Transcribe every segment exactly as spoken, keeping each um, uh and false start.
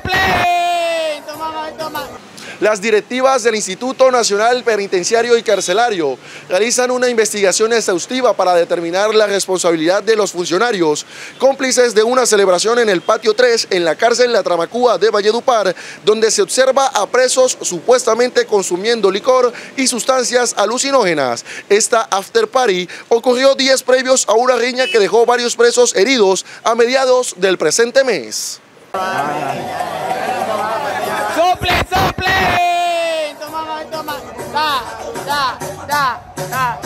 soplen! Toma, toma. Las directivas del Instituto Nacional Penitenciario y Carcelario realizan una investigación exhaustiva para determinar la responsabilidad de los funcionarios cómplices de una celebración en el patio tres en la cárcel La Tramacúa de Valledupar, donde se observa a presos supuestamente consumiendo licor y sustancias alucinógenas. Esta after party ocurrió días previos a una riña que dejó varios presos heridos a mediados del presente mes. ¡Soplen, soplen! Toma, toma. Da, da, da, da.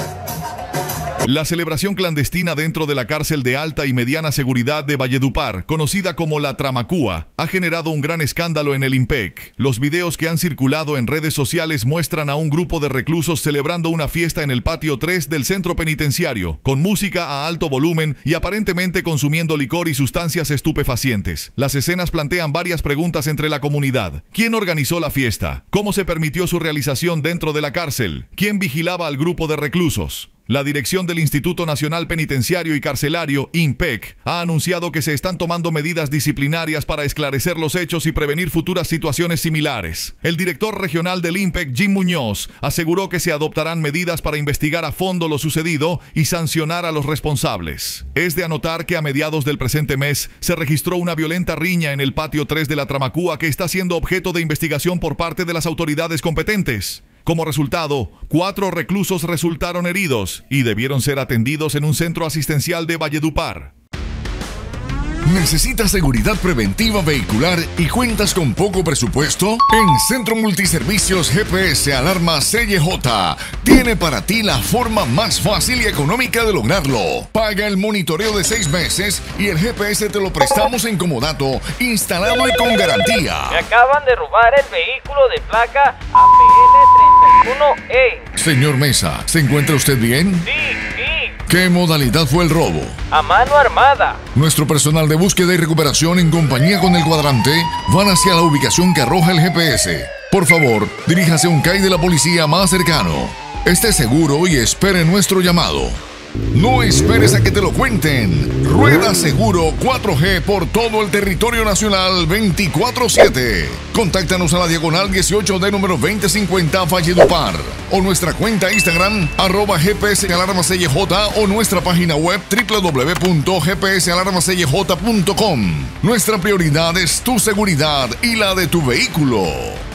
La celebración clandestina dentro de la cárcel de alta y mediana seguridad de Valledupar, conocida como La Tramacúa, ha generado un gran escándalo en el INPEC. Los videos que han circulado en redes sociales muestran a un grupo de reclusos celebrando una fiesta en el patio tres del centro penitenciario, con música a alto volumen y aparentemente consumiendo licor y sustancias estupefacientes. Las escenas plantean varias preguntas entre la comunidad. ¿Quién organizó la fiesta? ¿Cómo se permitió su realización dentro de la cárcel? ¿Quién vigilaba al grupo de reclusos? La dirección del Instituto Nacional Penitenciario y Carcelario, INPEC, ha anunciado que se están tomando medidas disciplinarias para esclarecer los hechos y prevenir futuras situaciones similares. El director regional del INPEC, Jim Muñoz, aseguró que se adoptarán medidas para investigar a fondo lo sucedido y sancionar a los responsables. Es de anotar que a mediados del presente mes se registró una violenta riña en el patio tres de La Tramacúa que está siendo objeto de investigación por parte de las autoridades competentes. Como resultado, cuatro reclusos resultaron heridos y debieron ser atendidos en un centro asistencial de Valledupar. ¿Necesitas seguridad preventiva vehicular y cuentas con poco presupuesto? En Centro Multiservicios G P S Alarma C Y J tiene para ti la forma más fácil y económica de lograrlo. Paga el monitoreo de seis meses y el G P S te lo prestamos en comodato, instalado y con garantía. Me acaban de robar el vehículo de placa A P L treinta y uno E. Señor Mesa, ¿se encuentra usted bien? Sí, sí. ¿Qué modalidad fue el robo? A mano armada. Nuestro personal de búsqueda y recuperación en compañía con el cuadrante van hacia la ubicación que arroja el G P S. Por favor, diríjase a un C A I de la policía más cercano. Esté seguro y espere nuestro llamado. No esperes a que te lo cuenten. Rueda seguro cuatro G por todo el territorio nacional veinticuatro siete. Contáctanos a la diagonal dieciocho D número veinte cincuenta Valledupar o nuestra cuenta Instagram arroba G P S Alarma C Y J o nuestra página web w w w punto g p s alarma c y j punto com. Nuestra prioridad es tu seguridad y la de tu vehículo.